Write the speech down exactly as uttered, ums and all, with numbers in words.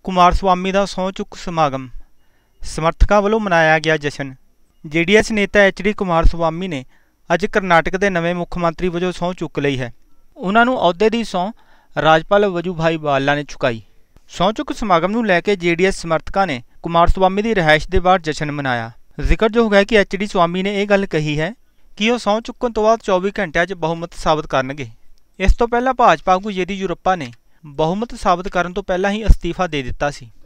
ਕੁਮਾਰਸਵਾਮੀ ਦਾ ਸਹੁੰ ਚੁੱਕ ਸਮਾਗਮ। ਸਮਰਥਕਾਂ ਵੱਲੋਂ ਮਨਾਇਆ ਗਿਆ ਜਸ਼ਨ। ਜੇ ਡੀ ਐਸ ਨੇਤਾ ਐਚ ਡੀ ਕੁਮਾਰਸਵਾਮੀ ਨੇ ਅੱਜ ਕਰਨਾਟਕ ਦੇ ਨਵੇਂ ਮੁੱਖ ਮੰਤਰੀ ਵਜੋਂ ਸਹੁੰ ਚੁੱਕ ਲਈ ਹੈ। ਉਹਨਾਂ ਨੂੰ ਅਹੁਦੇ ਦੀ ਸਹੁੰ ਰਾਜਪਾਲ ਵਜੂਭਾਈ ਵਾਲਾ ਨੇ ਚੁਕਾਈ। ਸਹੁੰ ਚੁੱਕ ਸਮਾਗਮ ਨੂੰ ਲੈ ਕੇ ਜੇ ਡੀ ਐਸ ਸਮਰਥਕਾਂ ਨੇ ਕੁਮਾਰਸਵਾਮੀ ਦੀ ਰਿਹਾਇਸ਼ ਦੇ ਬਾਹਰ ਜਸ਼ਨ ਮਨਾਇਆ। ਜ਼ਿਕਰਯੋਗ ਹੈ ਕਿ ਐਚ ਡੀ ਸਵਾਮੀ ਨੇ ਇਹ ਗੱਲ ਕਹੀ ਹੈ ਕਿ ਉਹ ਸਹੁੰ ਚੁੱਕਣ ਤੋਂ ਬਾਅਦ ਚੌਵੀ ਘੰਟਿਆਂ 'ਚ ਬਹੁਮਤ ਸਾਬਤ ਕਰਨਗੇ। ਇਸ ਤੋਂ ਪਹਿਲਾਂ ਭਾਜਪਾ ਆਗੂ ਯੇਦੀਯੁਰੱਪਾ ਨੇ ਬਹੁਮਤ ਸਾਬਤ ਕਰਨ ਤੋਂ ਪਹਿਲਾਂ ਹੀ ਅਸਤੀਫਾ ਦੇ ਦਿੱਤਾ ਸੀ।